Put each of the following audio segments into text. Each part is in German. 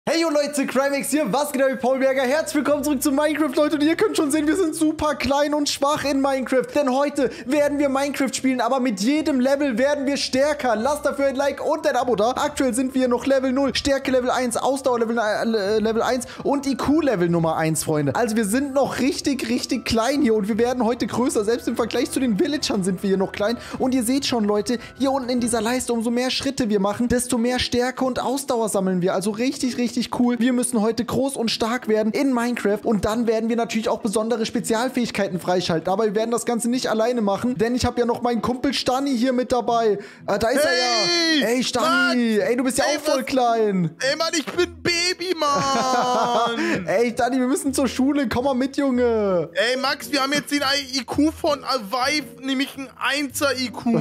Hey yo Leute, Crimex hier, was geht ab, Paulberger? Herzlich willkommen zurück zu Minecraft, Leute. Und ihr könnt schon sehen, wir sind super klein und schwach in Minecraft. Denn heute werden wir Minecraft spielen, aber mit jedem Level werden wir stärker. Lasst dafür ein Like und ein Abo da. Aktuell sind wir noch Level 0, Stärke Level 1, Ausdauer Level 1 und IQ Level Nummer 1, Freunde. Also wir sind noch richtig klein hier und wir werden heute größer. Selbst im Vergleich zu den Villagern sind wir hier noch klein. Und ihr seht schon, Leute, hier unten in dieser Leiste, umso mehr Schritte wir machen, desto mehr Stärke und Ausdauer sammeln wir. Also richtig cool. Wir müssen heute groß und stark werden in Minecraft und dann werden wir natürlich auch besondere Spezialfähigkeiten freischalten. Aber wir werden das Ganze nicht alleine machen, denn ich habe ja noch meinen Kumpel Stani hier mit dabei. Da ist er ja. Ey, Stani. Ey, du bist ja auch voll klein. Ey, Mann, ich bin Baby, Mann. Ey, Stani, wir müssen zur Schule. Komm mal mit, Junge. Ey, Max, wir haben jetzt den IQ von Avive, nämlich ein 1er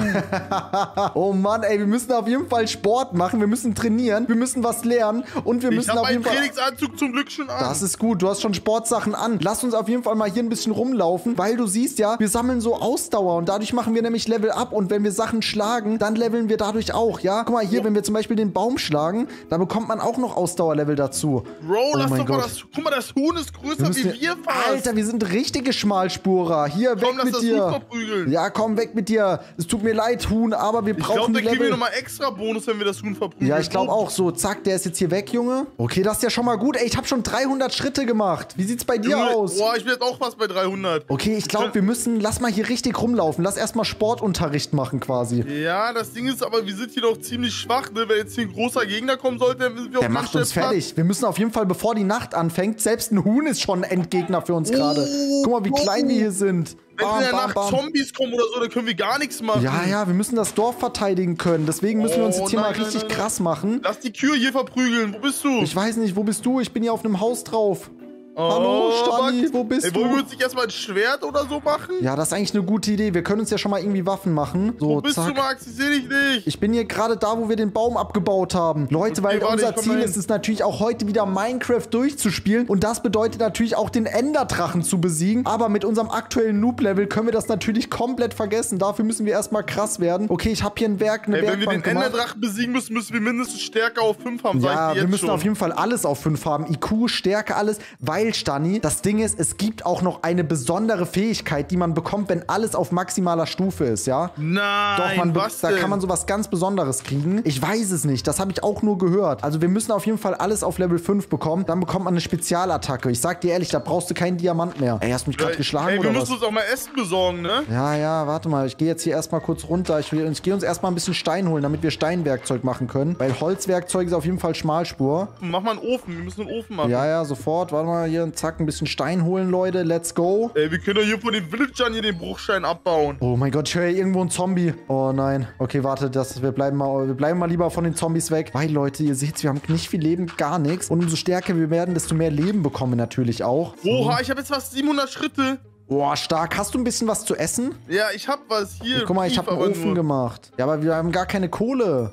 IQ. Oh Mann, ey, wir müssen auf jeden Fall Sport machen. Wir müssen trainieren. Wir müssen was lernen und wir müssen auf jeden Fall... Trainingsanzug zum Glück schon an. Das ist gut, du hast schon Sportsachen an. Lass uns auf jeden Fall mal hier ein bisschen rumlaufen, weil du siehst ja, wir sammeln so Ausdauer und dadurch machen wir nämlich Level up und wenn wir Sachen schlagen, dann leveln wir dadurch auch, ja? Guck mal hier, wenn wir zum Beispiel den Baum schlagen, dann bekommt man auch noch Ausdauerlevel dazu. Bro, lass doch mal das, guck mal, das Huhn ist größer wie wir fast. Alter, wir sind richtige Schmalspurer. Hier, weg mit dir. Huhn verprügeln. Ja, komm, weg mit dir. Es tut mir leid, Huhn, aber wir brauchen Level. Ich glaube, da kriegen wir nochmal extra extra Bonus, wenn wir das Huhn verprügeln. Ja, ich glaube auch so. Zack, der ist jetzt hier weg, Junge. Okay, das ist ja schon mal gut. Ey, ich habe schon 300 Schritte gemacht. Wie sieht's bei dir aus? Boah, ich bin jetzt auch fast bei 300. Okay, ich glaube, wir müssen... Lass mal hier richtig rumlaufen. Lass erstmal Sportunterricht machen quasi. Ja, das Ding ist aber, wir sind hier doch ziemlich schwach, ne? Wenn jetzt hier ein großer Gegner kommen sollte, dann sind wir auch... Der macht uns fertig. Wir müssen auf jeden Fall, bevor die Nacht anfängt, selbst ein Huhn ist schon ein Endgegner für uns gerade. Guck mal, wie klein wir hier sind. Wenn in der Nacht Zombies kommen oder so, dann können wir gar nichts machen. Ja, wir müssen das Dorf verteidigen können. Deswegen müssen wir uns jetzt hier mal richtig krass machen. Lass die Kühe hier verprügeln. Wo bist du? Ich weiß nicht, wo bist du? Ich bin hier auf einem Haus drauf. Hallo, Stani, wo bist du? Wollen wir uns nicht erstmal ein Schwert oder so machen? Ja, das ist eigentlich eine gute Idee. Wir können uns ja schon mal irgendwie Waffen machen. So, wo bist du, Max? Ich sehe dich nicht. Ich bin hier gerade da, wo wir den Baum abgebaut haben. Leute, weil unser Ziel ist es natürlich auch heute wieder Minecraft durchzuspielen. Und das bedeutet natürlich auch den Enderdrachen zu besiegen. Aber mit unserem aktuellen Noob-Level können wir das natürlich komplett vergessen. Dafür müssen wir erstmal krass werden. Okay, ich habe hier ein Werk, eine Werkbank gemacht. Wenn wir den Enderdrachen besiegen müssen, müssen wir mindestens Stärke auf 5 haben. Ja, wir müssen auf jeden Fall alles auf 5 haben. IQ, Stärke, alles. Weil, Stani, das Ding ist, es gibt auch noch eine besondere Fähigkeit, die man bekommt, wenn alles auf maximaler Stufe ist, ja? Nein, Doch, da kann man sowas ganz Besonderes kriegen. Ich weiß es nicht, das habe ich auch nur gehört. Also wir müssen auf jeden Fall alles auf Level 5 bekommen, dann bekommt man eine Spezialattacke. Ich sag dir ehrlich, da brauchst du keinen Diamant mehr. Ey, hast du mich gerade geschlagen oder was? Wir müssen uns auch mal Essen besorgen, ne? Ja, warte mal, ich gehe jetzt hier erstmal kurz runter. Ich gehe uns erstmal ein bisschen Stein holen, damit wir Steinwerkzeug machen können. Weil Holzwerkzeug ist auf jeden Fall Schmalspur. Mach mal einen Ofen, wir müssen einen Ofen machen. Ja, sofort. Warte mal, hier, zack, ein bisschen Stein holen, Leute. Let's go. Ey, wir können doch hier von den Villagern hier den Bruchstein abbauen. Oh mein Gott, ich höre hier irgendwo einen Zombie. Oh nein. Okay, warte, wir bleiben mal lieber von den Zombies weg. Weil, Leute, ihr seht, wir haben nicht viel Leben, gar nichts. Und umso stärker wir werden, desto mehr Leben bekommen wir natürlich auch. Oha, ich habe jetzt fast 700 Schritte. Boah, stark. Hast du ein bisschen was zu essen? Ja, ich hab was hier. Ja, guck mal, ich habe einen Ofen gemacht. Ja, aber wir haben gar keine Kohle.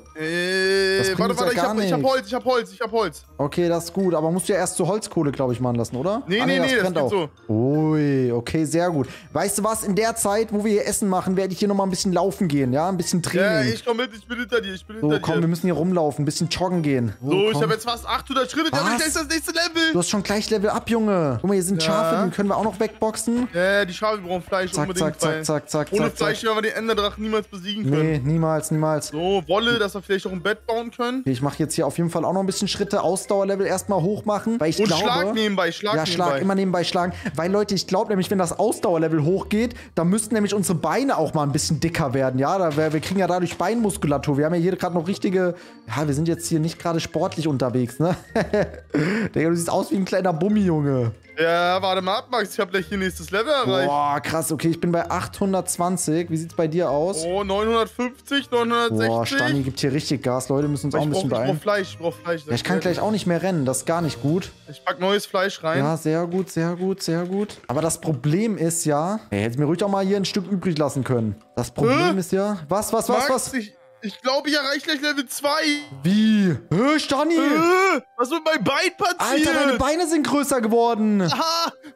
Warte, ich hab Holz. Okay, das ist gut. Aber musst du ja erst zur Holzkohle, glaube ich, machen lassen, oder? Nee, das geht so. Ui, okay, sehr gut. Weißt du was? In der Zeit, wo wir hier Essen machen, werde ich hier nochmal ein bisschen laufen gehen, ja? Ein bisschen Training. Ja, ich komm mit, ich bin hinter dir, So, komm, wir müssen hier rumlaufen, ein bisschen joggen gehen. So, ich habe jetzt fast 800 Schritte, dann ist das nächste Level. Du hast schon gleich Level up, Junge. Guck mal, hier sind Schafe, die können wir auch noch wegboxen. Ja, die Schafe brauchen Fleisch unbedingt. Zack. Ohne Fleisch werden wir den Enderdrachen niemals besiegen können. Nee, niemals. So, Wolle, dass wir vielleicht auch ein Bett bauen können. Okay, ich mache jetzt hier auf jeden Fall auch noch ein bisschen Schritte. Ausdauerlevel erstmal hoch machen, weil ich glaube... Schlag nebenbei, Schlag immer nebenbei schlagen. Weil, Leute, ich glaube nämlich, wenn das Ausdauerlevel hochgeht, dann müssten nämlich unsere Beine auch mal ein bisschen dicker werden, ja? Wir kriegen ja dadurch Beinmuskulatur. Wir haben ja hier gerade noch richtige... Ja, wir sind jetzt hier nicht gerade sportlich unterwegs, ne? Digga, du siehst aus wie ein kleiner Bummi, Junge. Ja, warte mal ab, Max. Ich habe gleich hier nächstes Level erreicht. Boah, krass. Okay, ich bin bei 820. Wie sieht's bei dir aus? Oh, 950, 960. Boah, Stani gibt hier richtig Gas. Leute, müssen uns auch ein bisschen beeilen. Ich brauch Fleisch. Ja, ich kann gleich auch nicht mehr rennen. Das ist gar nicht gut. Ich pack neues Fleisch rein. Ja, sehr gut. Aber das Problem ist ja... Ey, hättest mir ruhig auch mal hier ein Stück übrig lassen können. Das Problem ist ja... Was? Max, ich glaube, ich erreiche gleich Level 2. Wie? Stani! Was ist mit meinem Bein passiert? Alter, deine Beine sind größer geworden. Aha,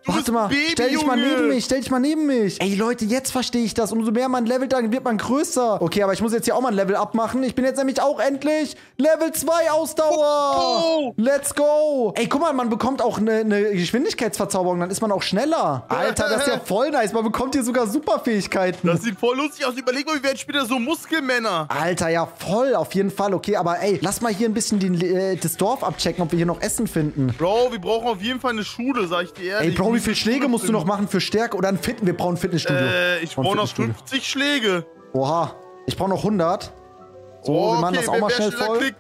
Warte mal, Baby, stell dich mal Junge. neben mich, stell dich mal neben mich. Ey, Leute, jetzt verstehe ich das. Umso mehr man levelt, dann wird man größer. Okay, aber ich muss jetzt hier auch mal ein Level abmachen. Ich bin jetzt nämlich auch endlich Level 2 Ausdauer. Oh. Let's go. Ey, guck mal, man bekommt auch eine Geschwindigkeitsverzauberung. Dann ist man auch schneller. Alter, das ist ja voll nice. Man bekommt hier sogar Superfähigkeiten. Das sieht voll lustig aus. Überleg mal, wir werden später so Muskelmänner. Alter, ja, voll, auf jeden Fall. Okay, aber ey, lass mal hier ein bisschen das Dorf abchecken, ob wir hier noch Essen finden. Bro, wir brauchen auf jeden Fall eine Schule, sag ich dir ehrlich. Ey, Bro, wie viele Schläge musst du noch machen für Stärke oder wir brauchen ein Fitnessstudio. Ich brauche noch 50 Schläge. Oha, ich brauche noch 100. So, Oh, wir machen das auch mal schnell schneller voll. klickt.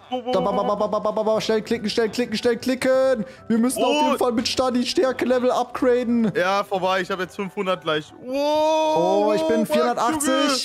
Schnell klicken, schnell klicken, schnell klicken. Wir müssen auf jeden Fall mit Stadi Stärke-Level upgraden. Ja, vorbei. Ich habe jetzt 500 gleich. Oh, ich bin fuck, 480,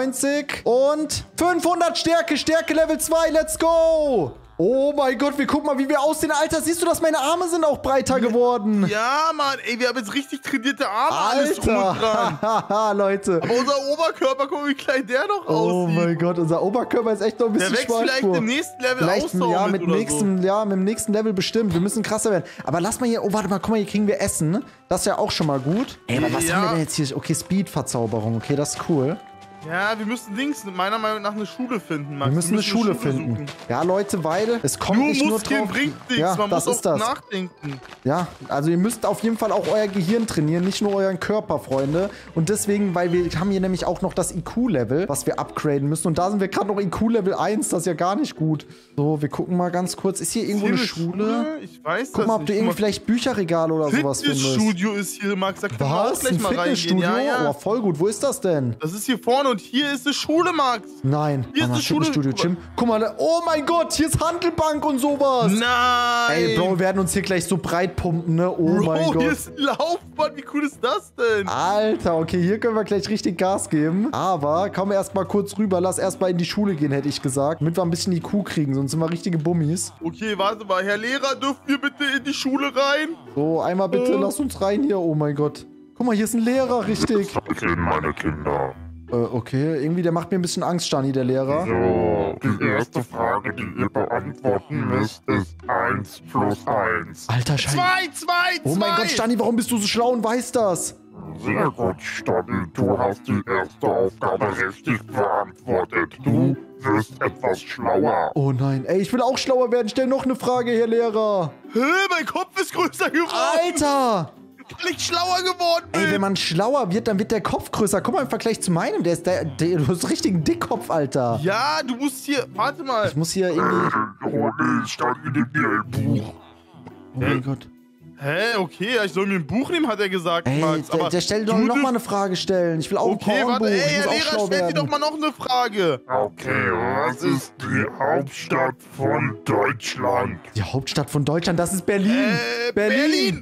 490 und 500 Stärke. Stärke Level 2, let's go. Oh mein Gott, wir gucken mal, wie wir aussehen. Alter, siehst du, dass meine Arme sind auch breiter geworden? Junge. Ja, Mann. Ey, wir haben jetzt richtig trainierte Arme. Alles drum und dran. Alter, Leute. Aber unser Oberkörper, guck mal, wie klein der noch aussieht. Oh mein Gott, unser Oberkörper ist echt noch ein bisschen Der wächst schwach. vielleicht im nächsten Level Vielleicht, Ausdauer ja, mit oder mit dem nächsten Level bestimmt. Wir müssen krasser werden. Aber lass mal hier, oh, warte mal, guck mal, hier kriegen wir Essen. Das ist ja auch schon mal gut. Ey, aber was haben wir denn jetzt hier? Okay, Speed-Verzauberung. Okay, das ist cool. Ja, wir müssen meiner Meinung nach eine Schule finden, Max. Wir müssen eine Schule finden. suchen. Ja, Leute, weil es kommt Nur nicht nur Muskeln drauf. bringt nichts, Ja, man das muss ist auch das. nachdenken. Ja, also ihr müsst auf jeden Fall auch euer Gehirn trainieren, nicht nur euren Körper, Freunde. Und deswegen, weil wir haben hier nämlich auch noch das IQ-Level, was wir upgraden müssen. Und da sind wir gerade noch IQ-Level 1, das ist ja gar nicht gut. So, wir gucken mal ganz kurz. Ist hier irgendwo eine Schule? Ich weiß Guck mal, ob du irgendwie vielleicht Bücherregale oder sowas findest. Fitnessstudio ist hier, Max. Da können wir auch Was? gleich Ein mal reingehen. Fitnessstudio? Ja, ja. Oh, voll gut. Wo ist das denn? Das ist hier vorne und hier ist eine Schule, Max. Nein. Hier ist Mama, eine Schule. Fitnessstudio, Gym. Guck mal, oh mein Gott, hier ist Handelbank und sowas. Nein. Ey, Bro, wir werden uns hier gleich so breit pumpen, ne? Oh mein Bro, Gott. hier ist ein Laufband. Wie cool ist das denn? Alter, okay, hier können wir gleich richtig Gas geben. Aber komm erst mal kurz rüber. Lass erst mal in die Schule gehen, hätte ich gesagt. Damit wir ein bisschen IQ kriegen, sonst sind wir richtige Bummis. Okay, warte mal. Herr Lehrer, dürfen wir bitte in die Schule rein? So, einmal bitte, lass uns rein hier. Oh mein Gott. Guck mal, hier ist ein Lehrer, richtig. Sind meine Kinder. Okay, irgendwie, der macht mir ein bisschen Angst, Stani, der Lehrer. So, die erste Frage, die ihr beantworten müsst, ist 1 plus 1. Alter Scheiße. 2. Oh mein Gott, Stani, warum bist du so schlau und weißt das? Sehr gut, Stani, du hast die erste Aufgabe richtig beantwortet. Du wirst etwas schlauer. Oh nein, ey, ich will auch schlauer werden. Stell noch eine Frage, Herr Lehrer. Hä, mein Kopf ist größer geworden. Alter! Weil ich schlauer geworden bin. Ey, wenn man schlauer wird, dann wird der Kopf größer. Guck mal im Vergleich zu meinem, du hast richtig einen Dickkopf, Alter. Ja, du musst hier... Warte mal. Ich muss hier irgendwie... Oh nee, Stani, nimm dir ein Buch. Oh mein Gott. Hä, okay, ich soll mir ein Buch nehmen, hat er gesagt, Ey, Max. Aber der stellt doch noch mal eine Frage stellen. Ich will auch ein Okay, Pornbuch. warte, ey, Ich muss Herr auch Lehrer, schlau stell dir doch werden. mal noch eine Frage. Okay, was ist die Hauptstadt von Deutschland? Die Hauptstadt von Deutschland, das ist Berlin. Berlin.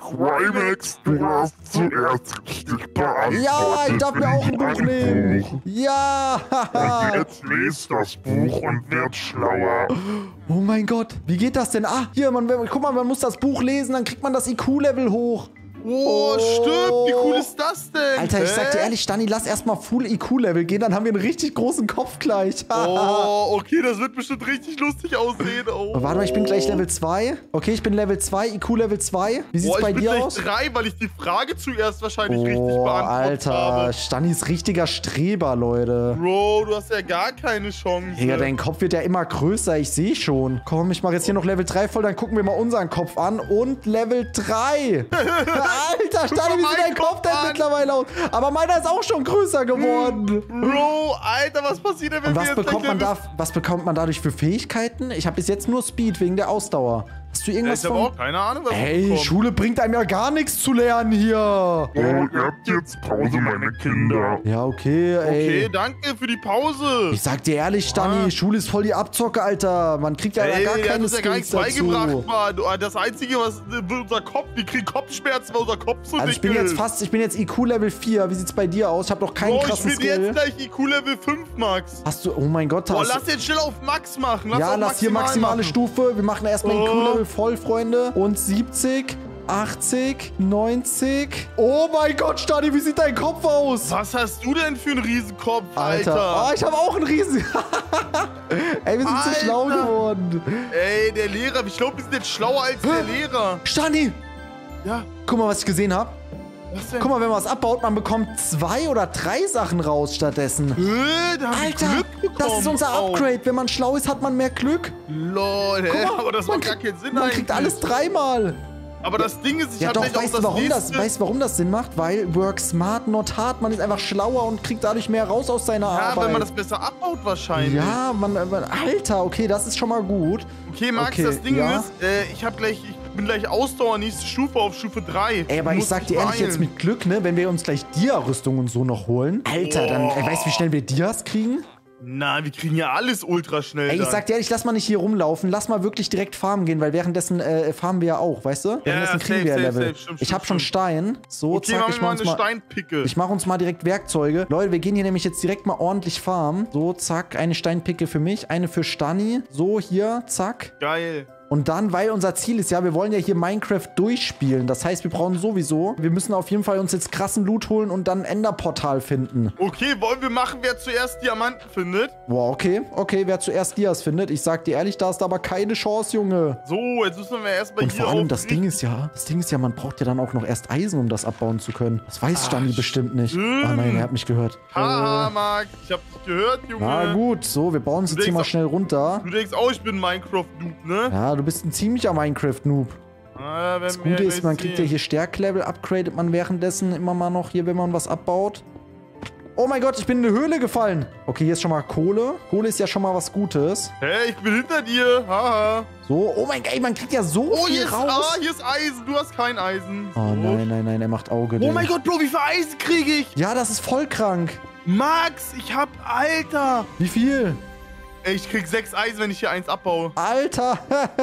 Crimex, du hast zuerst richtig beantwortet. Ja, ich darf mir auch ein Buch nehmen. Ja. Und jetzt lest das Buch und wird schlauer. Oh mein Gott, wie geht das denn? Ah, hier, guck mal, man muss das Buch lesen, dann kriegt man das IQ-Level hoch. Oh, stimmt. Wie cool ist das denn? Alter, ich sag dir ehrlich, Stani, lass erstmal Full IQ-Level gehen, dann haben wir einen richtig großen Kopf gleich. Oh, okay, das wird bestimmt richtig lustig aussehen. Oh. Warte mal, ich bin gleich Level 2. Okay, ich bin Level 2, IQ Level 2. Wie sieht's bei dir aus? Ich bin gleich 3, weil ich die Frage zuerst wahrscheinlich richtig beantwortet Alter, habe. Stani ist richtiger Streber, Leute. Bro, du hast ja gar keine Chance. Digga, dein Kopf wird ja immer größer, ich sehe schon. Komm, ich mache jetzt hier noch Level 3 voll, dann gucken wir mal unseren Kopf an. Und Level 3. Alter, Stani, wie sieht dein Kopf denn mittlerweile aus? Aber meiner ist auch schon größer geworden. Bro, Alter, was passiert denn, wenn Und wir was jetzt was bekommt man dadurch für Fähigkeiten? Ich habe bis jetzt nur Speed wegen der Ausdauer. Hast du irgendwas Ich habe von... auch keine Ahnung, was Ey, bekommt. Schule bringt einem ja gar nichts zu lernen hier. Oh, ihr habt jetzt Pause, meine Kinder. Ja, okay, ey. Okay, danke für die Pause. Ich sag dir ehrlich, Stani, Schule ist voll die Abzocke, Alter. Man kriegt ja Ey, gar der hat keine uns ja gar nichts Skills dazu. beigebracht, Mann. Das Einzige, was unser Kopf, wir kriegen Kopfschmerzen, weil unser Kopf so Also dick ist. ich bin jetzt IQ Level 4. Wie sieht's bei dir aus? Ich habe noch keinen Bro, ich krassen bin Skill. jetzt gleich IQ Level 5, Max. Hast du, oh mein Gott, Boah, hast lass jetzt schnell auf Max machen. ja, auf lass hier maximale machen. Stufe. Wir machen erstmal Oh. IQ-Level voll, Freunde. Und 70, 80, 90. Oh mein Gott, Stani, wie sieht dein Kopf aus? Was hast du denn für einen Riesenkopf, Alter. Alter? Oh, ich habe auch einen riesen... Ey, wir sind so Alter. schlau geworden. Ey, der Lehrer, ich glaube, wir sind jetzt schlauer als der Lehrer. Stani, Ja. Guck mal, was ich gesehen habe. Was denn? Guck mal, wenn man was abbaut, man bekommt 2 oder 3 Sachen raus stattdessen. Da hab ich Alter, Glück bekommen. das ist unser auch. Upgrade. Wenn man schlau ist, hat man mehr Glück. Lol, Guck mal, aber das macht gar keinen Sinn Man eigentlich. kriegt alles 3-mal. Aber das Ding ist, ich Ja hab doch, gleich auch weißt du, warum nächste... warum das Sinn macht? Weil work smart, not hard. Man ist einfach schlauer und kriegt dadurch mehr raus aus seiner Ja, Arbeit. wenn man das besser abbaut wahrscheinlich. Ja, Alter, okay, das ist schon mal gut. Okay, Max, Okay, das Ding ja. ist, ich bin gleich Ausdauer nächste Stufe auf Stufe 3. Ey, aber ich sag dir ehrlich, jetzt mit Glück, ne, wenn wir uns gleich Dia-Rüstung und so noch holen. Alter, dann, weißt du, wie schnell wir Dias kriegen? Na, wir kriegen ja alles ultra schnell. Ey, ich dann. sag dir ehrlich, lass mal nicht hier rumlaufen. Lass mal wirklich direkt farmen gehen, weil währenddessen farmen wir ja auch, weißt du? Währenddessen kriegen wir ja Level. Stimmt, ich hab schon Stein. So, Okay, zack, machen ich wir mach mal uns eine mal... Steinpicke. Ich mache uns mal direkt Werkzeuge. Leute, wir gehen hier nämlich jetzt direkt mal ordentlich farmen. So, zack, eine Steinpicke für mich, eine für Stani. So, hier, zack. Geil. Und dann, weil unser Ziel ist ja, wir wollen ja hier Minecraft durchspielen. Das heißt, wir brauchen sowieso, wir müssen auf jeden Fall uns jetzt krassen Loot holen und dann ein Enderportal finden. Okay, wollen wir machen, wer zuerst Diamanten findet? Boah, okay. Okay, wer zuerst Dias findet. Ich sag dir ehrlich, da ist aber keine Chance, Junge. So, jetzt müssen wir erstmal Und hier vor allem, auf das Ding ist ja, man braucht ja dann auch noch erst Eisen, um das abbauen zu können. Das weiß Stani bestimmt nicht. Ah nein, er hat mich gehört. Haha, Marc, ich hab dich gehört, Junge. Na gut, so, wir bauen uns jetzt hier mal schnell runter. Du denkst auch, ich bin Minecraft-Noob, ne? Ja, du bist ein ziemlicher Minecraft-Noob. Das Gute ist, man kriegt ja hier Stärklevel, upgradet man währenddessen immer mal noch hier, wenn man was abbaut. Oh mein Gott, ich bin in eine Höhle gefallen. Okay, hier ist schon mal Kohle. Kohle ist ja schon mal was Gutes. Hey, ich bin hinter dir. Haha. So, oh mein Gott, man kriegt ja so viel raus. Hier ist Eisen. Du hast kein Eisen. Oh nein, nein, nein, er macht Auge. Oh mein Gott, Bro, wie viel Eisen kriege ich? Ja, das ist voll krank. Max, ich hab... Alter. Wie viel? Ey, ich krieg 6 Eisen, wenn ich hier 1 abbaue. Alter.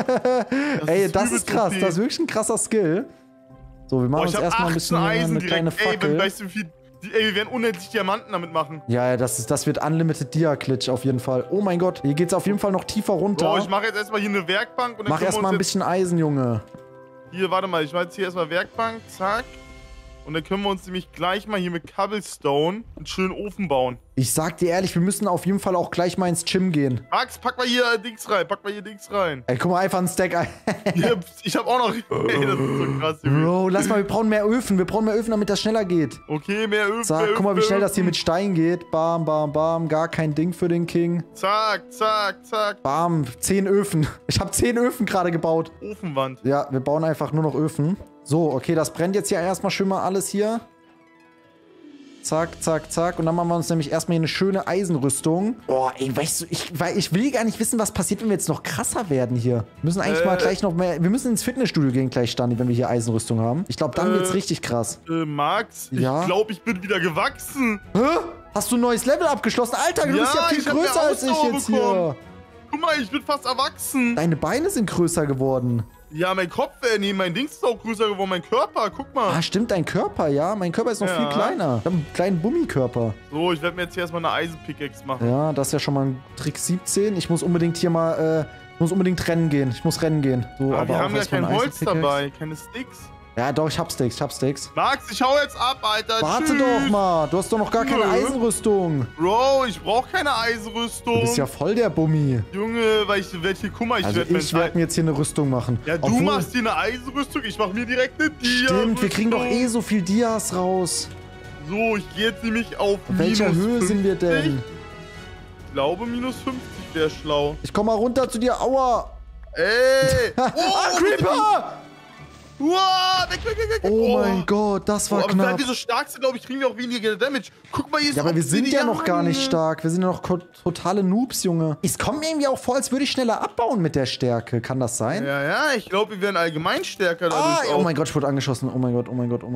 Ey, das ist krass. OP. Das ist wirklich ein krasser Skill. So, wir machen uns erstmal ein bisschen eine kleine Fackel. Ey, weißt du, wie viel... Ey, wir werden unendlich Diamanten damit machen. Ja, das wird Unlimited Dia-Glitch auf jeden Fall. Oh mein Gott, hier geht's auf jeden Fall noch tiefer runter. So, ich mache jetzt erstmal hier eine Werkbank. Und dann Mach erstmal ein bisschen Eisen, Junge. Hier, warte mal, ich mache jetzt hier erstmal Werkbank, zack. Und dann können wir uns nämlich gleich mal hier mit Cobblestone einen schönen Ofen bauen. Ich sag dir ehrlich, wir müssen auf jeden Fall auch gleich mal ins Gym gehen. Max, pack mal hier Dings rein, Ey, guck mal, einfach einen Stack ein. Ich hab auch noch... Ey, das ist so krass, Junge. Bro, lass mal, wir brauchen mehr Öfen. Wir brauchen mehr Öfen, damit das schneller geht. Okay, mehr Öfen. Zack, guck mal, wie schnell das hier mit Stein geht. Bam, bam, bam. Gar kein Ding für den King. Zack, zack, zack. Bam, 10 Öfen. Ich habe 10 Öfen gerade gebaut. Ofenwand. Ja, wir bauen einfach nur noch Öfen. So, okay, das brennt jetzt hier erstmal schön mal alles hier. Zack, zack, zack. Und dann machen wir uns nämlich erstmal hier eine schöne Eisenrüstung. Boah, ey, weißt du, ich will gar nicht wissen, was passiert, wenn wir jetzt noch krasser werden hier. Wir müssen eigentlich mal gleich noch mehr... Wir müssen ins Fitnessstudio gehen gleich, Stani, wenn wir hier Eisenrüstung haben. Ich glaube, dann wird's richtig krass. Max, Ja? ich glaube, ich bin wieder gewachsen. Hä? Hast du ein neues Level abgeschlossen? Alter, du bist ja viel ich hab mehr größer als ich Ausdauer jetzt bekommen. hier. Guck mal, ich bin fast erwachsen. Deine Beine sind größer geworden. Ja, mein Kopf, nee, mein Dings ist auch größer geworden, mein Körper, guck mal. Ah, stimmt, dein Körper, ja. Mein Körper ist noch viel kleiner. Ich habe einen kleinen Bummikörper. So, ich werde mir jetzt hier erstmal eine Eisenpickaxe machen. Ja, das ist ja schon mal ein Trick 17. Ich muss unbedingt hier mal, ich muss unbedingt rennen gehen. Ich muss rennen gehen. So, Aber wir auch haben ja erstmal kein eine Holz Eisenpickaxe. dabei, keine Sticks. Ja, doch, ich hab Sticks, Max, ich hau jetzt ab, Alter. Warte Tschüss. doch mal, du hast doch noch gar keine Nö. Eisenrüstung. Bro, ich brauch keine Eisenrüstung. Du bist ja voll der Bummi. Junge, weil ich werde hier, guck mal, Also ich werde mir jetzt hier eine Rüstung machen. Ja, du machst hier eine Eisenrüstung, ich mach mir direkt eine Dia-Rüstung. Stimmt, wir kriegen doch eh so viel Dias raus. So, ich gehe jetzt nämlich auf Auf welcher minus Höhe 50. sind wir denn? Ich glaube, minus 50 wäre schlau. Ich komm mal runter zu dir, aua. Ey! Ah, Creeper! Wow, weg. Oh mein Gott, das war Aber knapp. weil wir so stark sind, glaube ich, kriegen wir auch weniger Damage. Guck mal, hier ist Ja, aber wir sind ja noch gar nicht stark. stark. Wir sind ja noch totale Noobs, Junge. Es kommt mir irgendwie auch vor, als würde ich schneller abbauen mit der Stärke. Kann das sein? Ja, ich glaube, wir werden allgemein stärker dadurch. Oh mein Gott, ich wurde angeschossen. Oh mein Gott.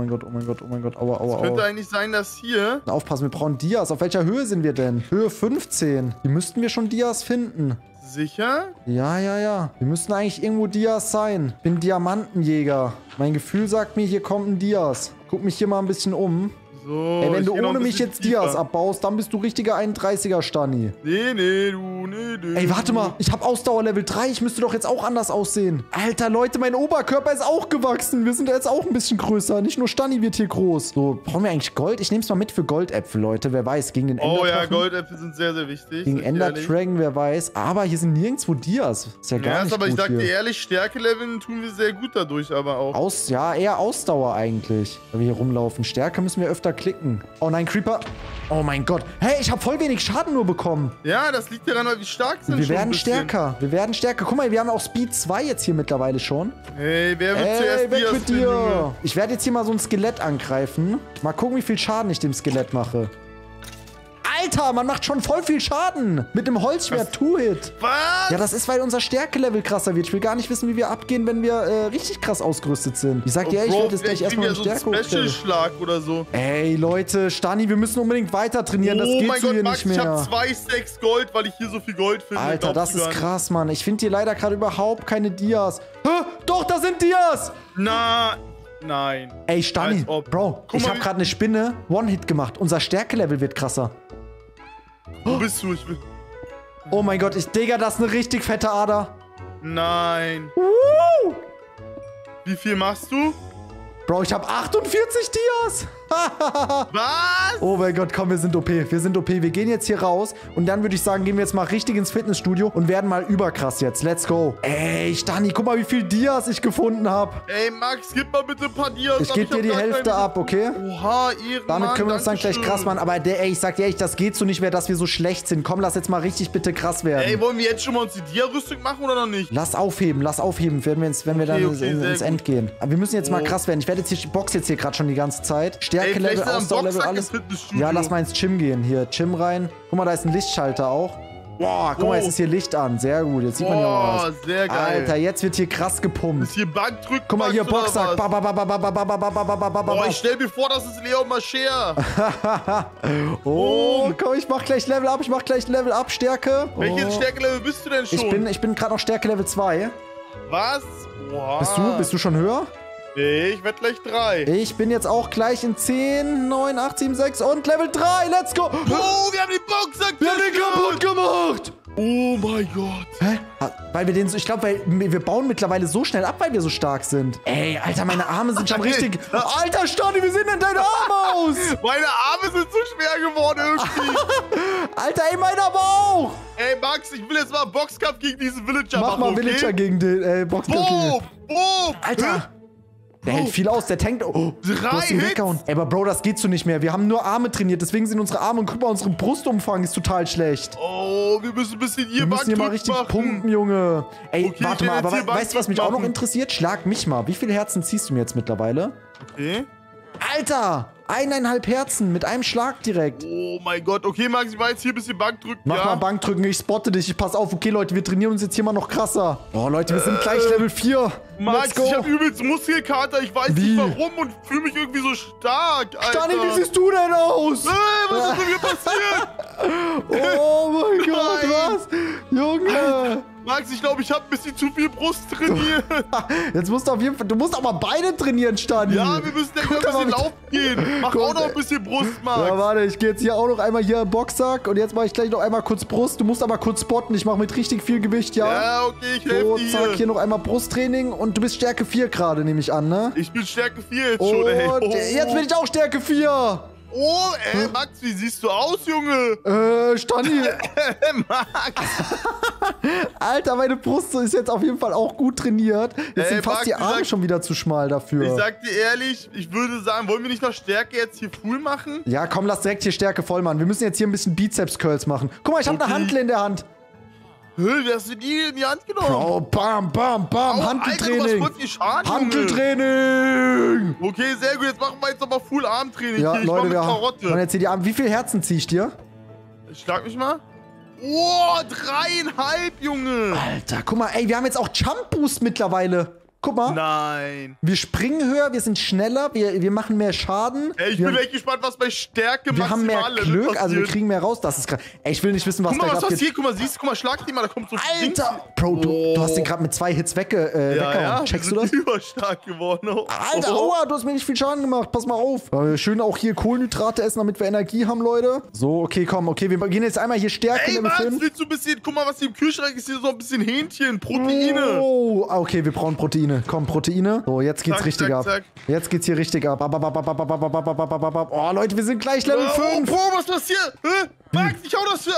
Aua. Könnte eigentlich sein, dass hier... Aufpassen, wir brauchen Dias. Auf welcher Höhe sind wir denn? Höhe 15. Hier müssten wir schon Dias finden. Sicher? Ja. Wir müssten eigentlich irgendwo Dias sein. Ich bin Diamantenjäger. Mein Gefühl sagt mir, hier kommt ein Dias. Guck mich hier mal ein bisschen um. So, Ey, wenn ich du geh noch ohne ein mich bisschen jetzt Dias tiefer. abbaust, dann bist du richtiger 31er Stani. Nee. Ey, warte mal, ich habe Ausdauer Level 3, ich müsste doch jetzt auch anders aussehen. Alter, Leute, mein Oberkörper ist auch gewachsen. Wir sind jetzt auch ein bisschen größer. Nicht nur Stani wird hier groß. So, brauchen wir eigentlich Gold? Ich nehme es mal mit für Goldäpfel, Leute. Wer weiß, gegen den Oh ja, Enderdrachen. Goldäpfel sind sehr, sehr wichtig. Gegen sag ich ehrlich. Enderdragon, wer weiß. Aber hier sind nirgendwo Dias. Ist ja gar Ja, nicht aber gut ich sag dir hier. ehrlich, Stärke-Leveln tun wir sehr gut dadurch, aber auch. Ja, eher Ausdauer eigentlich, wenn wir hier rumlaufen. Stärke müssen wir öfter klicken. Oh nein, Creeper. Oh mein Gott. Hey, ich habe voll wenig Schaden nur bekommen. Ja, das liegt daran, wie stark sind Wir schon ein werden bisschen. stärker. Wir werden stärker. Guck mal, wir haben auch Speed 2 jetzt hier mittlerweile schon. Hey, wer wird Ey, zuerst weg Dias mit finden, Junge? dir. Ich werde jetzt hier mal so ein Skelett angreifen. Mal gucken, wie viel Schaden ich dem Skelett mache. Alter, man macht schon voll viel Schaden. Mit dem Holzschwert Two-Hit. Was? Ja, das ist, weil unser Stärke-Level krasser wird. Ich will gar nicht wissen, wie wir abgehen, wenn wir richtig krass ausgerüstet sind. Ich sag dir, ich werde jetzt gleich erstmal einen so einen Stärke hochstellen. Special-Schlag oder so. Ey, Leute, Stani, wir müssen unbedingt weiter trainieren. Das Oh geht mein so Gott, hier Max, nicht ich mehr. hab 2 Stacks Gold, weil ich hier so viel Gold finde. Alter, das Glaubst du ist gar nicht. krass, Mann. Ich finde hier leider gerade überhaupt keine Dias. Hä? Doch, da sind Dias! Nein. Ey, Stani, Als ob. Bro, Guck ich mal, habe wie- gerade eine Spinne One-Hit gemacht. Unser Stärke-Level wird krasser. Wo bist du? Ich will... Oh mein Gott, Digga, das ist eine richtig fette Ader. Nein. Wie viel machst du? Bro, ich habe 48 Dias. Was? Oh mein Gott, komm, wir sind OP. Wir sind OP. Wir gehen jetzt hier raus. Und dann würde ich sagen, gehen wir jetzt mal richtig ins Fitnessstudio und werden mal überkrass jetzt. Let's go. Ey, Stani, guck mal, wie viel Dias ich gefunden habe. Ey, Max, gib mal bitte ein paar Dias. Ich gebe dir die Hälfte ab, okay? Oha, Ehrenmann. Damit können wir uns dann gleich Dankeschön. krass machen. Aber ey, ich sag dir ehrlich, das geht so nicht mehr, dass wir so schlecht sind. Komm, lass jetzt mal richtig bitte krass werden. Ey, wollen wir jetzt schon mal uns die Dia-Rüstung machen oder noch nicht? Lass aufheben, wenn wir dann okay, sehr ins gut. End gehen. Aber wir müssen jetzt mal Oh. krass werden. Ich werde jetzt hier, box jetzt hier gerade schon die ganze Zeit. Ey, Stärke-Level, vielleicht am Ausdauer-Level, Boxsack alles. ins Fitnessstudio. Ja, lass mal ins Gym gehen. Hier, Gym rein. Guck mal, da ist ein Lichtschalter auch. Boah, guck mal, jetzt ist hier Licht an. Sehr gut, jetzt sieht man ja auch was. Sehr geil. Alter, jetzt wird hier krass gepumpt. Ist hier Bank drücken. Guck mal hier, Max, oder Boxsack. was? Ba, ba, ba, ba, ba, ba, ba, ba, ba, ba, ba, ba, Boah, ba. ich stell mir vor, das ist Leon Mascher. Oh, komm, ich mach gleich Level ab. Stärke. Welches Stärke-Level bist du denn schon? Ich bin gerade noch Stärke Level 2. Was? Wow. Bist du schon höher? Nee, ich werd gleich 3. Ich bin jetzt auch gleich in 10, 9, 8, 7, 6 und Level 3. Let's go. Oh, wir haben den Boxsack Wir haben den kaputt gemacht. Oh mein Gott. Hä? Weil wir den so, ich glaube, weil wir bauen mittlerweile so schnell ab, weil wir so stark sind. Ey, Alter, meine Arme sind schon richtig. Alter, Stani, wie sehen denn deine Arme aus? Meine Arme sind so schwer geworden irgendwie. Alter, ey, meiner aber auch. Ey, Max, ich will jetzt mal einen Boxkampf gegen diesen Villager Mach machen, mal okay? Villager gegen den Boxkampf. Boom! Alter. Der hält viel aus, der tankt. Oh, du 3 hast ihn Hits? weggehauen. Ey, aber Bro, das geht so nicht mehr. Wir haben nur Arme trainiert, deswegen sind unsere Arme. Und guck mal, unsere Brustumfang ist total schlecht. Oh, wir müssen ein bisschen hier Wir müssen hier mal Bankdrücken richtig machen. pumpen, Junge. Ey, Okay, warte ich mal, will aber jetzt hier weißt du, was mich auch noch machen. interessiert? Schlag mich mal. Wie viele Herzen ziehst du mir jetzt mittlerweile? Okay. Alter, 1,5 Herzen mit einem Schlag direkt. Oh mein Gott. Okay, Max, ich war jetzt hier ein bisschen Bankdrücken, Mach ja? mal Bankdrücken, ich spotte dich. Ich pass auf, okay, Leute, wir trainieren uns jetzt hier mal noch krasser. Oh, Leute, wir sind gleich Level 4. Max, Let's go. ich hab übelst Muskelkater. Ich weiß Wie? nicht warum und fühle mich irgendwie so stark, Alter. Stani, wie siehst du denn aus? Was ist denn hier passiert? Oh mein Gott, Nein. was? Junge. Max, ich glaube, ich habe ein bisschen zu viel Brust trainiert. Jetzt musst du auf jeden Fall, du musst auch mal Beine trainieren, Stani. Ja, wir müssen ja Guck ein mal, bisschen laufen gehen. Mach Guck, auch noch ein bisschen Brust, Max. Ja, warte, ich gehe jetzt hier auch noch einmal hier im Boxsack und jetzt mache ich gleich noch einmal kurz Brust. Du musst aber kurz spotten, ich mache mit richtig viel Gewicht, ja? Ja, okay, ich So, helfe dir. zack, hier noch einmal Brusttraining und du bist Stärke 4 gerade, nehme ich an, ne? Ich bin Stärke 4 jetzt schon, ey. Und jetzt bin ich auch Stärke 4. Oh, ey, Max, wie siehst du aus, Junge? Stani. Max. Alter, meine Brust ist jetzt auf jeden Fall auch gut trainiert. Jetzt Ey, sind fast Max, die ich Arme sag- schon wieder zu schmal dafür. Ich sag dir ehrlich, ich würde sagen, wollen wir nicht noch Stärke jetzt hier full machen? Ja, komm, lass direkt hier Stärke voll machen. Wir müssen jetzt hier ein bisschen Bizeps-Curls machen. Guck mal, ich habe Okay. eine Hantel in der Hand. Hä, wie hast du die in die Hand genommen? Oh, bam, bam, bam. Au, Hanteltraining. Alter, du hast voll viel Schaden, Junge. Hanteltraining. Okay, sehr gut. Jetzt machen wir jetzt nochmal Full Armtraining. Ja, Hier, ich mach Leute, mit wir haben Karotte. jetzt hier die Arme. Wie viel Herzen zieh ich dir? Schlag mich mal. Oh, 3,5, Junge. Alter, guck mal, ey, wir haben jetzt auch Jump Boost mittlerweile. Guck mal. Nein. Wir springen höher, wir sind schneller, wir machen mehr Schaden. Ey, ich bin echt gespannt, was bei Stärke wir haben mehr Glück, passiert. also wir kriegen mehr raus. Das ist krass. Ey, ich will nicht wissen, was Guck mal, gleich was abgeht. passiert. Guck mal, siehst du, guck mal, schlag die mal, da kommt so Alter! Bro, du hast den gerade mit 2 Hits weggehauen. Checkst du das? Überstark geworden. Oh. Alter, aua, du hast mir nicht viel Schaden gemacht. Pass mal auf. Schön auch hier Kohlenhydrate essen, damit wir Energie haben, Leute. So, okay, komm. Okay, wir gehen jetzt einmal hier Stärke Ey, Level 5. willst du ein bisschen, guck mal, was hier im Kühlschrank ist. Hier so ein bisschen Hähnchen, Proteine. Oh, okay, wir brauchen Proteine. Komm, Proteine. So, jetzt geht's richtig ab. Jetzt geht's hier richtig ab. Oh, Leute, wir sind gleich Level 5. Oh, was passiert? Max, ich hau das für...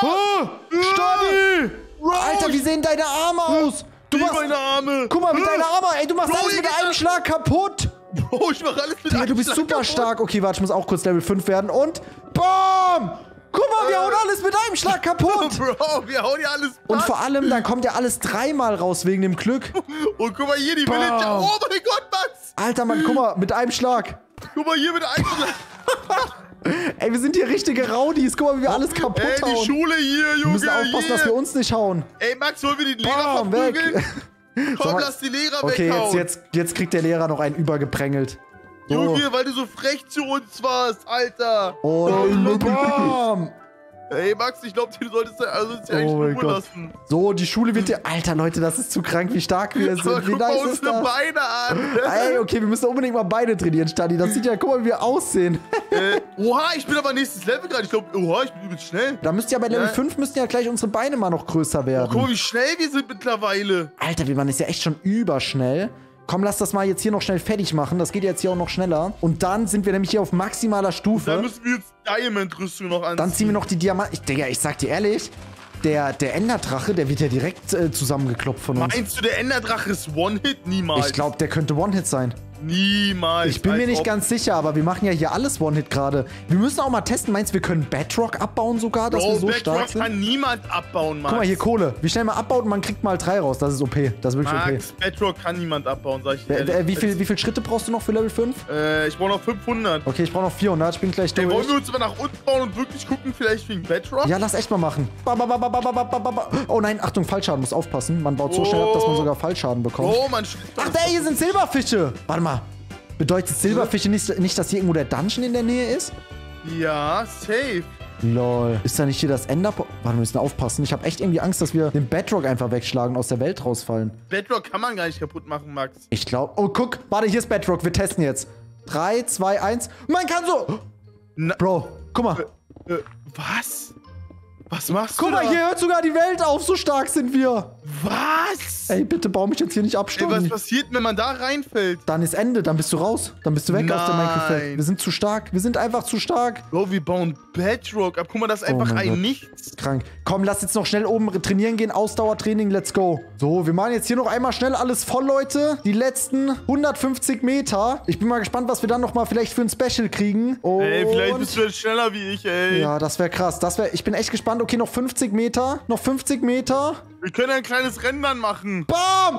Stani! Alter, wie sehen deine Arme aus? Du machst... meine Arme. Guck mal, mit deiner Arme. Ey, du machst Bro, alles mit einem Schlag kaputt. Bro, ich mach alles mit einem Du bist Schlag super kaputt. stark. Okay, warte, ich muss auch kurz Level 5 werden. Und... BAM! Guck mal, wir hauen alles mit einem Schlag kaputt. Bro, wir hauen ja alles platt. Und vor allem, dann kommt ja alles 3-mal raus wegen dem Glück. Und guck mal hier, die Villager. Oh mein Gott, Max. Alter, Mann, guck mal, mit einem Schlag. Guck mal hier mit einem Schlag. Ey, wir sind hier richtige Rowdies. Guck mal, wie wir alles kaputt Ey, die hauen. Schule hier, Junge. Wir müssen aufpassen, dass wir uns nicht hauen. Ey, Max, wollen wir die Lehrer Bam, weg. verprügeln? Komm, lass die Lehrer Okay, weghauen. jetzt kriegt der Lehrer noch einen übergeprängelt. So. Junge, weil du so frech zu uns warst, Alter. Und bam. Ey, Max, ich glaube, du solltest eigentlich Oh mein Ruhe Gott. lassen. So, die Schule wird hier... Alter, Leute, das ist zu krank, wie stark wir Aber sind. Wie guck mal nice ist unsere das? Beine an. Ey, okay, wir müssen unbedingt mal Beine trainieren, Stani. Das sieht ja... Guck mal, wie wir aussehen. Oha, ich bin aber nächstes Level gerade. Ich glaube, oha, ich bin übelst schnell. Da müsst ihr bei Level Ja. 5 müssten ja gleich unsere Beine mal noch größer werden. Guck mal, wie schnell wir sind mittlerweile. Alter, man ist ja echt schon überschnell. Komm, lass das mal jetzt hier noch schnell fertig machen. Das geht jetzt hier auch noch schneller. Und dann sind wir nämlich hier auf maximaler Stufe. Dann müssen wir jetzt Diamond-Rüstung noch anziehen. Dann ziehen wir noch die Diamanten. Digga, ich sag dir ehrlich, der Enderdrache, der wird ja direkt zusammengekloppt von uns. Meinst du, der Enderdrache ist One-Hit? Niemals. Ich glaube, der könnte One-Hit sein. Niemals. Ich bin mir Als nicht ob. ganz sicher, aber wir machen ja hier alles One-Hit gerade. Wir müssen auch mal testen. Meinst du, wir können Bedrock abbauen sogar, dass wir Bro, so stark Bedrock sind? kann niemand abbauen, Max. Guck mal, hier Kohle. Wie schnell man abbaut und man kriegt mal 3 raus. Das ist OP. Das ist wirklich Max, Bedrock kann niemand abbauen, sag ich dir OP. ehrlich. Wie viel Schritte brauchst du noch für Level 5? Ich brauche noch 500. Okay, ich brauche noch 400. Ich bin gleich Ey, wollen durch. wir uns aber nach unten bauen und wirklich gucken, vielleicht wegen Bedrock? Ja, lass echt mal machen. Oh nein, Achtung, Fallschaden. Muss aufpassen. Man baut so schnell ab, dass man sogar Fallschaden bekommt. Oh, man. Ach, da hier sind Silberfische. Warte mal. Bedeutet Silberfische nicht, dass hier irgendwo der Dungeon in der Nähe ist? Ja, safe. Lol. Ist da nicht hier das Ender... Warte, wir müssen aufpassen. Ich habe echt irgendwie Angst, dass wir den Bedrock einfach wegschlagen und aus der Welt rausfallen. Bedrock kann man gar nicht kaputt machen, Max. Ich glaube... Oh, guck. Warte, hier ist Bedrock. Wir testen jetzt. 3, 2, 1. Man kann so... Na, Bro, guck mal. was? Was machst Guck du mal, da? hier hört sogar die Welt auf. So stark sind wir. Was? Ey, bitte bau mich jetzt hier nicht ab, Ey, Stani. was passiert, wenn man da reinfällt? Dann ist Ende. Dann bist du raus. Dann bist du weg aus der Nein. Minecraft-Welt. Wir sind zu stark. Wir sind einfach zu stark. Bro, wir bauen Bedrock ab. Guck mal, das ist einfach mein ein Gott. Nichts. Krank. Komm, lass jetzt noch schnell oben trainieren gehen. Ausdauertraining, let's go. So, wir machen jetzt hier noch einmal schnell alles voll, Leute. Die letzten 150 Meter. Ich bin mal gespannt, was wir dann noch mal vielleicht für ein Special kriegen. Und Ey, vielleicht bist du jetzt schneller wie ich, ey. ja, das wäre krass. Ich bin echt gespannt. Okay, noch 50 Meter. Noch 50 Meter. Wir können ein kleines Rennen dann machen. Bam!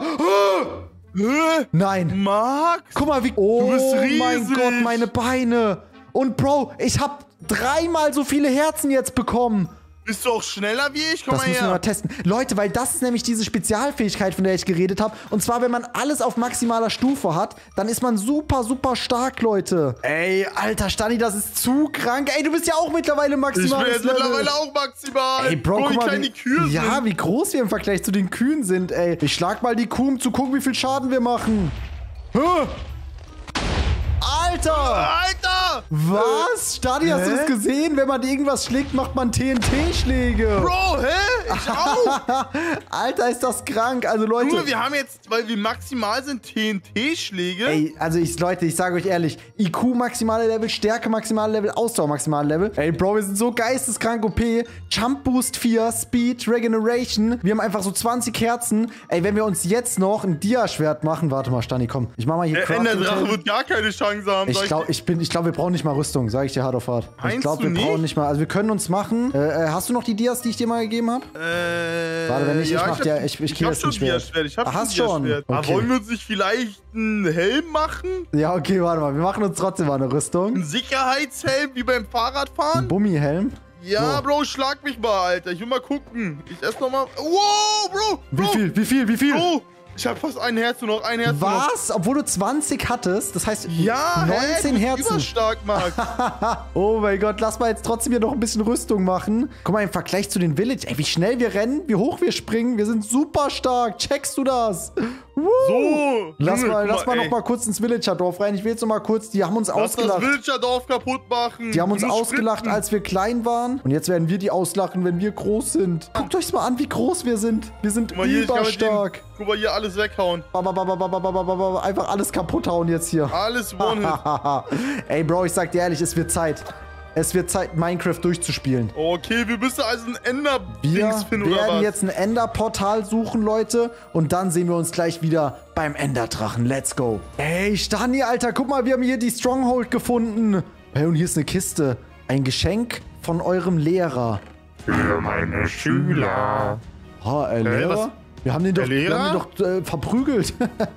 Hä? Nein. Max? Guck mal, wie... Oh bist mein riesig. Gott, meine Beine. Und Bro, ich habe 3-mal so viele Herzen jetzt bekommen. Bist du auch schneller wie ich? Komm Das mal müssen wir mal her. testen. Leute, weil das ist nämlich diese Spezialfähigkeit, von der ich geredet habe. Und zwar, wenn man alles auf maximaler Stufe hat, dann ist man super, super stark, Leute. Ey, alter Stani, das ist zu krank. Ey, du bist ja auch mittlerweile Ich maximal. bin jetzt mittlerweile auch maximal. Ey, Bro, wie guck mal, klein die Kühe ja, sind. wie groß wir im Vergleich zu den Kühen sind, ey. Ich schlag mal die Kuh, um zu gucken, wie viel Schaden wir machen. Hä? Alter! Alter! Was? Stani, hast du Hä? das gesehen? Wenn man irgendwas schlägt, macht man TNT-Schläge. Bro, hä? Ich auch. Alter, ist das krank. Also, Leute. Junge, wir haben jetzt, weil wir maximal sind, TNT-Schläge. Ey, also Leute, ich sage euch ehrlich, IQ maximale Level, Stärke maximale Level, Ausdauer maximale Level. Ey, Bro, wir sind so geisteskrank OP. Jump Boost 4, Speed, Regeneration. Wir haben einfach so 20 Herzen. Ey, wenn wir uns jetzt noch ein Dia-Schwert machen. Warte mal, Stani, komm. Ich mach mal hier Der Crafting Enderdrache Table. wird gar keine Chance haben. Ich glaube, wir brauchen nicht mal Rüstung, sage ich dir hart auf hart. Ich Meinst glaube, du wir brauchen nicht? nicht mal. Also wir können uns machen. Hast du noch die Dias, die ich dir mal gegeben habe? Warte, wenn nicht, ja, ich mach dir, ich hab kill jetzt schon ein Schwert. Dia-Schwert. Ich hab Ah, schon hast schon? Dia-Schwert. Aber Okay. wollen wir uns nicht vielleicht einen Helm machen? Ja, okay, warte mal. Wir machen uns trotzdem mal eine Rüstung. Ein Sicherheitshelm wie beim Fahrradfahren? Bummihelm. Ja, So. Bro, schlag mich mal, Alter. Ich will mal gucken. Ich erst noch mal. Wow, Bro! Wie viel? Bro, Ich habe fast ein Herz nur noch, ein Herz nur noch. Was? Obwohl du 20 hattest? Das heißt, Ja, 19 du bist Herzen. überstark, Max. Oh mein Gott, lass mal jetzt trotzdem hier noch ein bisschen Rüstung machen. Guck mal, im Vergleich zu den Village. Ey, wie schnell wir rennen, wie hoch wir springen. Wir sind super stark. Checkst du das? So. Lass Junge, mal guck noch mal kurz ins Villager-Dorf rein. Ich will jetzt noch mal kurz, die haben uns Lass das ausgelacht. Villager-Dorf kaputt machen. Die haben uns Du musst ausgelacht, sprinten. als wir klein waren. Und jetzt werden wir die auslachen, wenn wir groß sind. Guckt euch mal an, wie groß wir sind. Wir sind Guck mal hier, ich kann mit überstark. dem- Guck mal hier, alles weghauen. Einfach alles kaputt hauen jetzt hier. Alles One-Hit. Ey, Bro, ich sag dir ehrlich, es wird Zeit. Es wird Zeit, Minecraft durchzuspielen. Okay, wir müssen also ein Wir Ender-Dings finden, oder werden was? jetzt ein Ender-Portal suchen, Leute. Und dann sehen wir uns gleich wieder beim Enderdrachen. Let's go. Ey, Stani, Alter, guck mal, wir haben hier die Stronghold gefunden. Hey, und hier ist eine Kiste. Ein Geschenk von eurem Lehrer. Für meine Schüler. Lehrer? was? Wir haben den doch, Der Lehrer? verprügelt.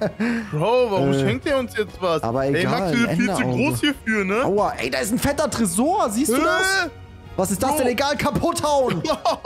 Bro, warum schenkt der uns jetzt was? aber Ey, egal, Max, wir sind viel zu Enderauge. groß hierfür, ne? Aua, ey, da ist ein fetter Tresor. Siehst du das? Was ist das denn? Egal, kaputt hauen.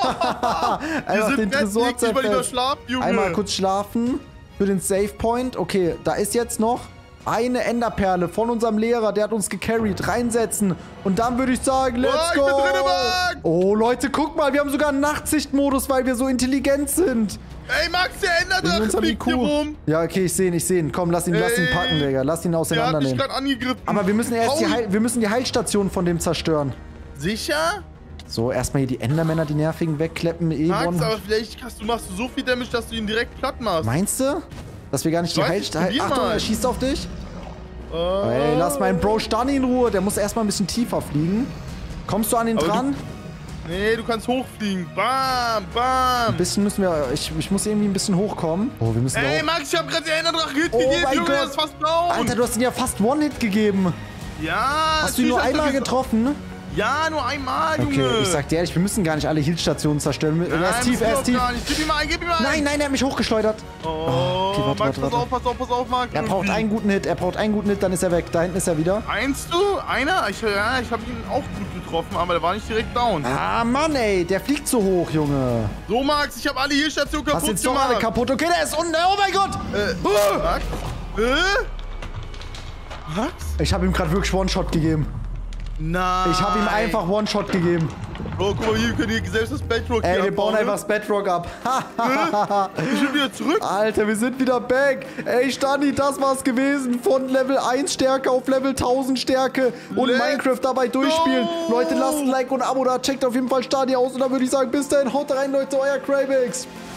Wir Einfach sind den Tresor nicht mal lieber zerfetzt. schlafen, Junge. Einmal kurz schlafen für den Save Point. Okay, da ist jetzt noch eine Enderperle von unserem Lehrer. Der hat uns gecarried. Reinsetzen. Und dann würde ich sagen, let's ich go. bin drin, Max. Oh, Leute, guck mal. Wir haben sogar einen Nachtsichtmodus, weil wir so intelligent sind. Ey, Max, der Wir Enderdrache sind uns an die fliegt hier Kuh. rum. Ja, okay, ich sehe ihn. Komm, lass ihn packen, Digga. Lass ihn Der hat mich auseinandernehmen. gerade angegriffen. Aber wir müssen erst wir müssen die Heilstation von dem zerstören. Sicher? So, erstmal hier die Endermänner, die nervigen, wegkleppen. Max, aber vielleicht machst du so viel Damage, dass du ihn direkt platt machst. Meinst du? Dass wir gar nicht die Weiß ich, Heilstation... probier Achtung, mal. er schießt auf dich. Ey, lass meinen Bro Stani in Ruhe. Der muss erstmal ein bisschen tiefer fliegen. Kommst du an ihn Aber dran? Nee, du kannst hochfliegen. Bam, bam. Ein bisschen müssen wir... Ich muss irgendwie ein bisschen hochkommen. Oh, wir müssen Ey, auch... Max, ich hab gerade den Enderdrache Hit Oh gegeben, mein Junge, Gott. der ist fast down. Alter, du hast ihn ja fast One-Hit gegeben. Ja. Hast du ihn nur natürlich einmal hast du getroffen? Ja, nur einmal, Junge. Okay, ich sag dir ehrlich, wir müssen gar nicht alle Healstationen zerstören. Nein, Er ist tief, er ist tief. Gib ihm mal ein, gib ihm mal ein. Nein, er hat mich hochgeschleudert. Oh, okay, warte, Max, warte. pass auf, Max. Er braucht einen guten Hit, dann ist er weg. Da hinten ist er wieder. Meinst du? Einer? Ich hab ihn auch gut getroffen, aber der war nicht direkt down. Ah, Mann, ey, der fliegt so hoch, Junge. So, Max, ich hab alle hier Stationen Hast kaputt jetzt doch alle gemacht. kaputt. Okay, der ist unten. Oh mein Gott. Max? Max? Ich habe ihm gerade wirklich One-Shot gegeben. Nein. Ich habe ihm einfach One-Shot gegeben. Bro, guck mal hier, wir können hier selbst das Bedrock Ey, hier wir bauen abbauen, einfach das Bedrock ab. Wir sind wieder zurück. Alter, wir sind wieder back. Ey, Stani, das war's gewesen. Von Level 1 Stärke auf Level 1000 Stärke. Und Let's Minecraft dabei durchspielen. go. Leute, lasst ein Like und ein Abo da. Checkt auf jeden Fall Stani aus. Und dann würde ich sagen, bis dahin, haut rein, Leute, euer Craybix.